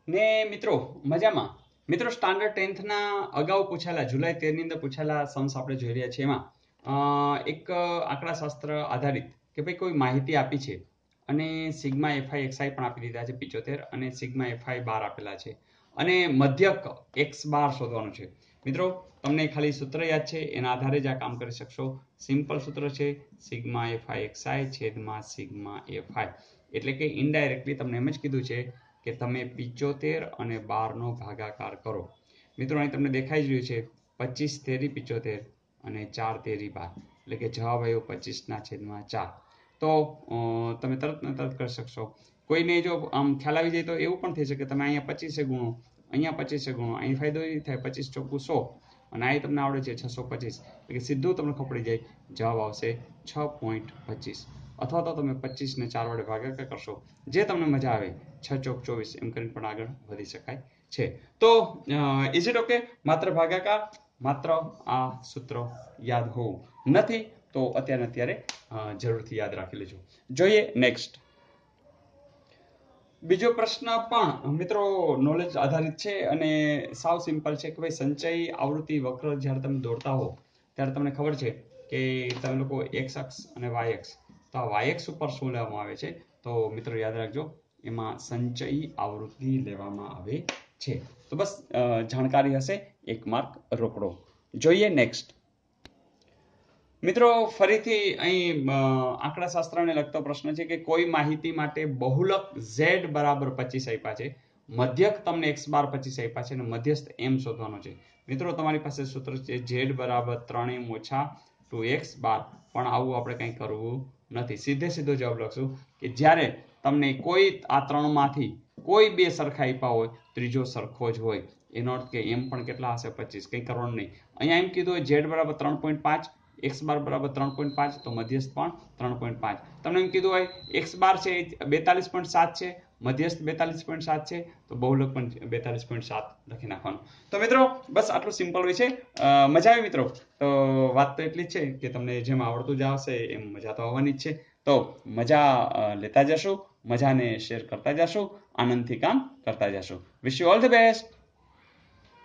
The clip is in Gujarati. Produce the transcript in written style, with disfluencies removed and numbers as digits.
ને મિત્રો મજામાં? મિત્રો સ્ટાન્ડર્ડ 10th ના અગાઉ પૂછાયેલા જુલાઈ 13 ની અંદર પૂછાયેલા સમ્સ આપણે જોઈ રહ્યા છીએ. એમાં એક આંકડાશાસ્ત્ર આધારિત કે ભાઈ કોઈ માહિતી આપી છે અને સિગ્મા એફઆઈ એક્સઆઈ પણ આપી દીધા છે 75 અને સિગ્મા એફઆઈ 12 આપેલા છે અને મધ્યક એક્સ બાર શોધવાનું છે. મિત્રો તમને ખાલી સૂત્ર યાદ છે, એના આધારે જ આ કામ કરી શકશો. સિમ્પલ સૂત્ર છે સિગ્મા એફઆઈ એક્સઆઈ છેદમાં સિગ્મા એફઆઈ. એટલે કે ઇનડાયરેક્ટલી તમને એમ જ કીધું છે કે તમે 75 અને 12 નો ભાગાકાર કરો. મિત્રો અહીં તમને દેખાઈ જ રહ્યું છે 25 તેરી 75 અને 4 તેરી 12, એટલે કે જવાબ આવ્યો 25/4. તો તમે તરત કરી શકશો. કોઈને જો આમ ખ્યાલ આવી જાય તો એવું પણ થઈ શકે તમે અહીંયા 25 ગુણો, અહીંયા 25 ગુણો, અહીં ફાયદો એ થાય 25 ચોખ્ખું 100 અને આ તમને આવડે છે 625, એટલે કે સીધું તમને ખપડી જાય જવાબ આવશે 6.25. અથવા તો તમે 25 ને 4 વડે ભાગાકાર કરશો, જે તમને મજા આવે, 6 ચોક 24 એમ કરીને પણ આગળ વધી શકાય છે. તો ઇઝ ઇટ ઓકે? માત્ર ભાગાકાર, માત્ર આ સૂત્ર યાદ હોવું નથી તો અત્યારે જરૂરથી યાદ રાખી લેજો. જોઈએ નેક્સ્ટ. બીજો પ્રશ્ન પણ મિત્રો નોલેજ આધારિત છે અને સાવ સિમ્પલ છે કે ભાઈ સંચય આવૃત્તિ વક્ર જ્યારે તમે દોરતા હો ત્યારે તમને ખબર છે કે તમે લોકો એક્સ અક્ષ અને વાય અક્ષ, તો આ વાય અક્ષ ઉપર શું લેવામાં આવે છે? તો મિત્રો યાદ રાખજો, એમાં સંચય આવૃત્તિ લેવામાં આવે છે. તો બસ જાણકારી હશે, 1 માર્ક રોકડો. જોઈએ નેક્સ્ટ. મિત્રો ફરીથી અહીં આંકડાશાસ્ત્રને લગતો પ્રશ્ન છે કે કોઈ માહિતી માટે બહુલક z બરાબર 25 આપ્યા છે, મધ્યક તમને x બાર 25 આપ્યા છે અને મધ્યસ્થ m શોધવાનો છે. મિત્રો તમારી પાસે સૂત્ર છે z બરાબર 3m ઓછા 2x બાર, પણ આવું આપણે કંઈ કરવું નથી. સીધો જવાબ લખશું કે જ્યારે તમને કોઈ આ ત્રણમાંથી કોઈ બે સરખા આપ્યા હોય, ત્રીજો સરખો જ હોય, એનો અર્થ કે m પણ કેટલા હશે? 25. કંઈ કરવાનું નહીં. અહીંયા એમ કીધું હોય z બરાબર 3.5, x બાર બરાબર 3.5, તો મધ્યસ્થ પણ 3.5. તમને એમ કીધું હોય x બાર છે 42.7 છે, મધ્યસ્થ 42.7 છે, તો બહુલક પણ 42.7 લખી નાખવાનું. તો મિત્રો બસ આટલું સિમ્પલ હોય છે. મજા આવી મિત્રો? તો વાત તો એટલી જ છે કે તમને જેમ આવડતું જ આવશે એમ મજા તો આવવાની જ છે. તો મજા લેતા જશો, મજાને શેર કરતા જશો, આનંદથી કામ કરતા જશો. Wish you all the best.